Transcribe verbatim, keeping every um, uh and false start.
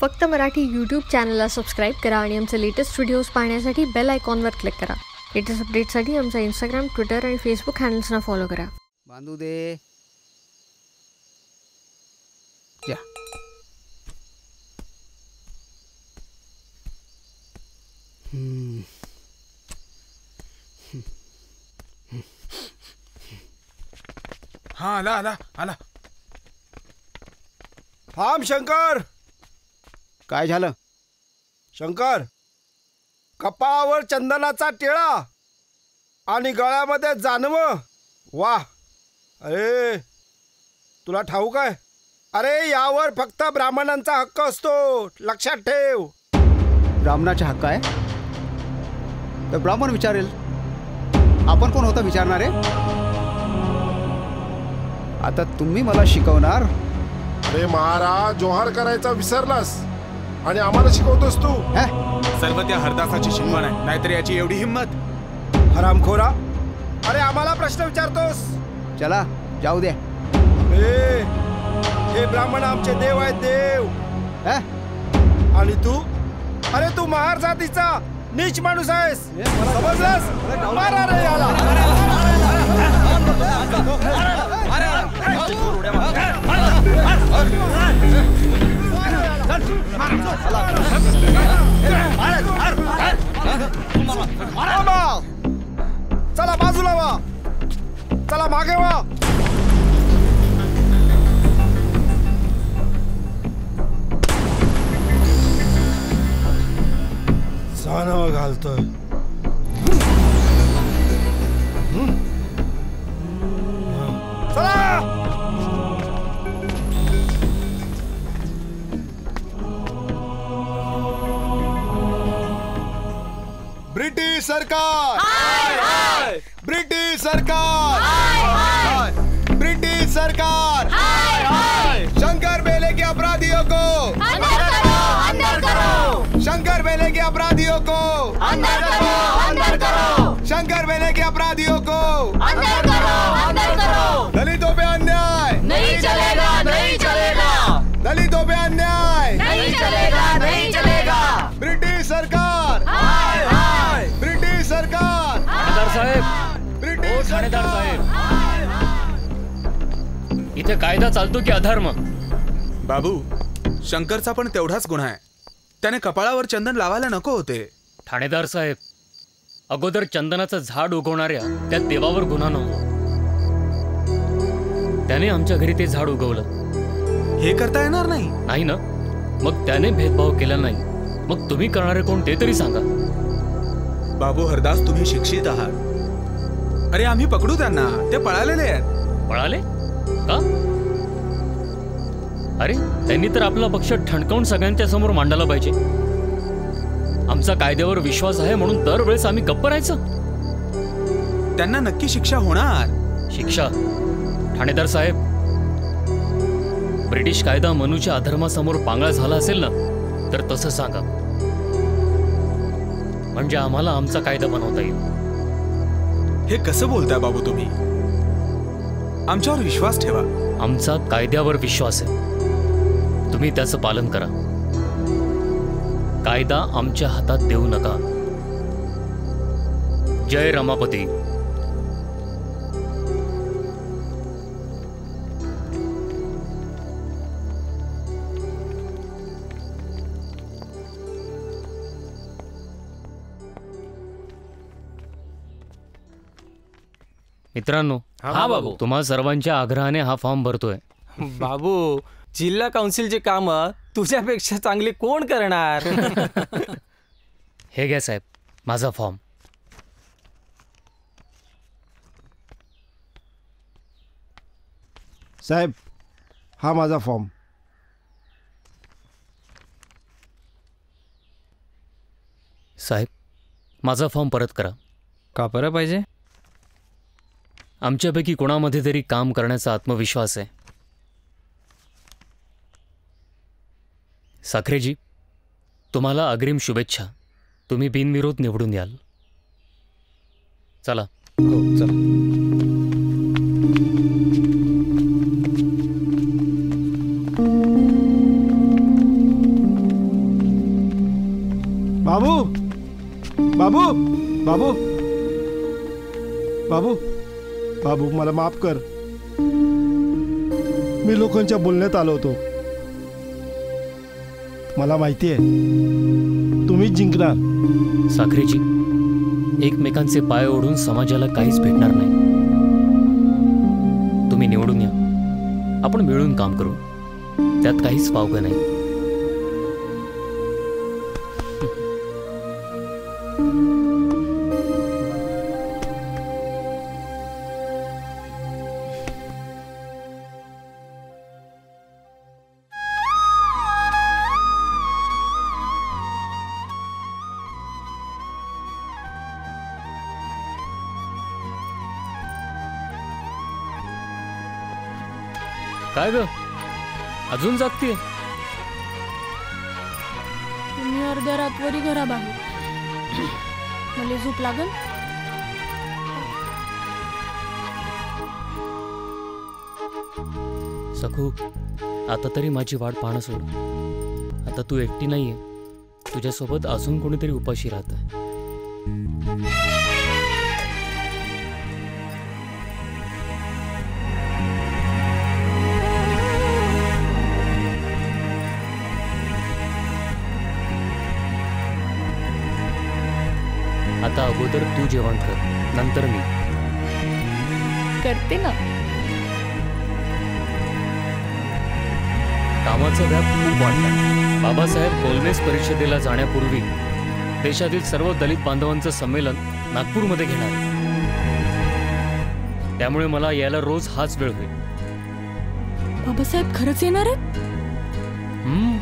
फक्त मराठी यूट्यूब चॅनलला सबस्क्राईब करा आणि आमचे लेटेस्ट व्हिडिओज पाहण्यासाठी बेल आयकॉनवर क्लिक करा. लेटेस्ट अपडेट्ससाठी आमचा इंस्टाग्राम, ट्विटर आणि फेसबुक हँडल्सना फॉलो करा. बांधू दे. या. हम्म. हा आला आला आला. थांब शंकर. काय झालं शंकर? कपाळावर चंदनाचा टिळा आणि गळ्यामध्ये जानवं. वा, अरे तुला ठाऊक आहे? अरे यावर फक्त ब्राह्मणांचा हक्क असतो, लक्षात ठेव. ब्राह्मणाचा हक्क आहे तर ब्राह्मण विचारेल. आपण कोण होता विचारणारे? आता तुम्ही मला शिकवणार? अरे महाराज, जोहार करायचा विसरलास आणि आम्हाला शिकवतोस तू? सर्व त्या हरदासाची शिकवण आहे, नाहीतर याची एवढी हिंमत? हरामखोरा, अरे आम्हाला प्रश्न विचारतोस? चला जाऊ द्या. ए, हे ब्राह्मण आमचे देव आहेत, देव. आणि तू? अरे तू महार जातीचा नीच माणूस आहेस, समजलास? मारा रे याला. चला बाजूला वा, चला मागे वा. जानव घालतोय. चला. ब्रिटिश सरकार, ब्रिटिश सरकार, ब्रिटिश सरकार, शंकर मेले के अपराधियों को अंदर करो, अंदर करो. शंकर मेले के अपराधियों को अंदर करो, अंदर करो. शंकर मेले के अपराधियों को अंदर करो, अंदर करो. दलितों पे अन्याय नहीं चलेगा, नहीं चलेगा. दलितों पे अन्याय नहीं चलेगा, नहीं चलेगा. ब्रिटिश सरकार, ब्रिटिश सरकार. ठाणेदार साहेब, ब्रिटिश ठाणेदार साहेब, इथे कायदा चालतो की अधर्म? बाबू, शंकरचा पण तेवढाच गुन्हा आहे. त्याने कपाळावर चंदन लावायला नको होते. ठाणेदार साहेब, अगोदर चंदनाचं झाड उगवणाऱ्या त्या देवावर गुन्हा नव्हता. त्याने आमच्या घरी ते झाड उगवलं. हे करता येणार नाही. नाही ना? मग त्याने भेदभाव केला नाही, मग तुम्ही करणारे कोण ते तरी सांगा. बाबू हरदास, तुम्ही शिक्षित आहात. अरे आम्ही पकडू त्यांना, ते पळालेले आहेत. पळाले का? अरे त्यांनी तर आपला पक्ष ठणकावून सगळ्यांच्या समोर मांडायला पाहिजे. आमचा कायद्यावर विश्वास आहे म्हणून दरवेळेस आम्ही गप्प राहायचं? त्यांना नक्की शिक्षा होणार. शिक्षा? ठाणेदार साहेब, ब्रिटिश कायदा मनुच्या अधर्मासमोर पांगळा झाला असेल ना, तर तसं सांगा, म्हणजे आम्हाला आमचा कायदा बनवता येईल. हे कसं बोलताय बाबू तुम्ही? आमच्यावर विश्वास ठेवा. आमचा कायद्यावर विश्वास आहे, तुम्ही त्याचं पालन करा. कायदा आमच्या हातात देऊ नका. जय रमापती. मित्रांनो, हा बाबू, तुम्हा सर्वांच्या आग्रहाने हा फॉर्म भरतोय. बाबू, जिल्हा काउन्सिलची कामं तुझ्यापेक्षा चांगली कोण करणार? हे घ्या साहेब, माझा फॉर्म. साहेब, हा माझा फॉर्म. साहेब, माझा फॉर्म परत करा. का परत पाहिजे? आमच्यापैकी कोणामध्ये तरी काम करण्याचा आत्मविश्वास आहे. साखरेजी, तुम्हाला अग्रिम शुभेच्छा. तुम्ही बिनविरोध निवडून याल. चला. हो चला. बाबू बाबू बाबू बाबू बाबू मला माफ कर. मी लोकांच्या बोलण्यात आलो होतो. मला माहिती आहे तुम्हीच जिंकणार. साखरेजी, एकमेकांचे पाय ओढून समाजाला काहीच भेटणार नाही. तुम्ही निवडून या, आपण मिळून काम करू, त्यात काहीच वावगं नाही. काय ग, अजून जागतीये? तुम्ही अर्ध्या रातवरी घराबाहेर, मला झोप लागल. सखू, आता तरी माझी वाट पाहणं सोड. आता तू एकटी नाहीये, तुझ्यासोबत अजून कोणीतरी उपाशी राहत. आता अगोदर तू जेवण कर, नंतर मी करते ना. कामाचा व्याप खूप वाढला. बाबासाहेब कोलमेस परिषदेला जाण्यापूर्वी देशातील सर्व दलित बांधवांचं संमेलन नागपूरमध्ये घेणार आहे. त्यामुळे मला यायला रोज हाच वेळ होईल. बाबासाहेब खरंच येणार आहेत? हम्म